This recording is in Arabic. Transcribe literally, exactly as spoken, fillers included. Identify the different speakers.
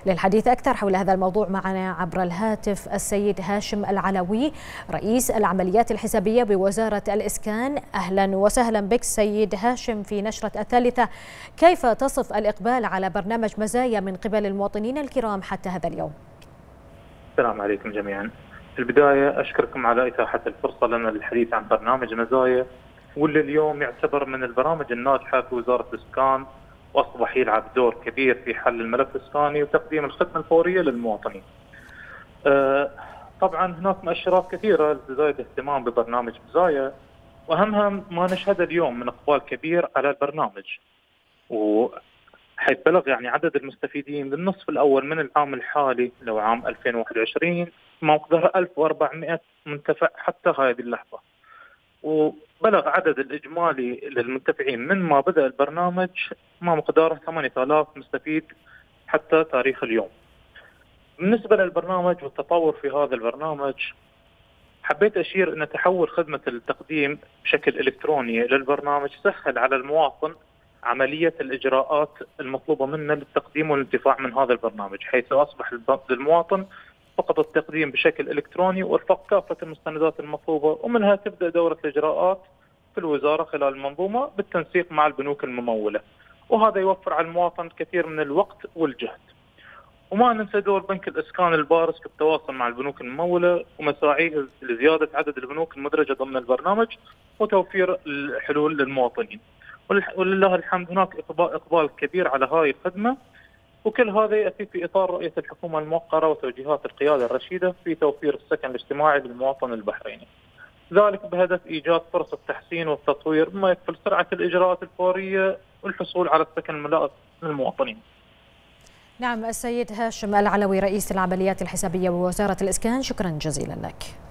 Speaker 1: للحديث أكثر حول هذا الموضوع معنا عبر الهاتف السيد هاشم العلوي رئيس العمليات الحسابية بوزارة الإسكان. أهلا وسهلا بك سيد هاشم في نشرة الثالثة. كيف تصف الإقبال على برنامج مزايا من قبل المواطنين الكرام حتى هذا اليوم؟
Speaker 2: السلام عليكم جميعا. في البداية أشكركم على إتاحة الفرصة لنا للحديث عن برنامج مزايا، واللي اليوم يعتبر من البرامج الناجحة في وزارة الإسكان، وأصبح يلعب دور كبير في حل الملف الإسكاني وتقديم الخدمة الفورية للمواطنين. أه طبعا هناك مؤشرات كثيرة لزيادة اهتمام ببرنامج مزايا، وأهمها ما نشهد اليوم من إقبال كبير على البرنامج، وحيث بلغ يعني عدد المستفيدين للنصف الأول من العام الحالي لو عام ألفين وواحد وعشرين مقدار ألف وأربعمئة منتفع حتى هذه اللحظة، وبلغ عدد الإجمالي للمنتفعين من ما بدأ البرنامج ما مقداره ثمانية آلاف مستفيد حتى تاريخ اليوم. بالنسبة للبرنامج والتطور في هذا البرنامج، حبيت أشير أن تحول خدمة التقديم بشكل إلكتروني للبرنامج سهل على المواطن عملية الإجراءات المطلوبة منه للتقديم والانتفاع من هذا البرنامج، حيث أصبح للمواطن فقط التقديم بشكل إلكتروني وإرفاق كافة المستندات المطلوبة، ومنها تبدأ دورة الإجراءات في الوزارة خلال المنظومة بالتنسيق مع البنوك الممولة، وهذا يوفر على المواطن كثير من الوقت والجهد. وما ننسى دور بنك الإسكان البارز في التواصل مع البنوك الممولة ومساعيه لزيادة عدد البنوك المدرجة ضمن البرنامج وتوفير الحلول للمواطنين. ولله الحمد هناك إقبال كبير على هذه الخدمة، وكل هذا يأتي في إطار رؤية الحكومة الموقرة وتوجيهات القيادة الرشيدة في توفير السكن الاجتماعي للمواطن البحريني، ذلك بهدف إيجاد فرص التحسين والتطوير بما يكفل سرعة الإجراءات الفورية والحصول على السكن الملائم للمواطنين.
Speaker 1: نعم، السيد هاشم العلوي رئيس العمليات الحسابية بوزارة الإسكان، شكرا جزيلا لك.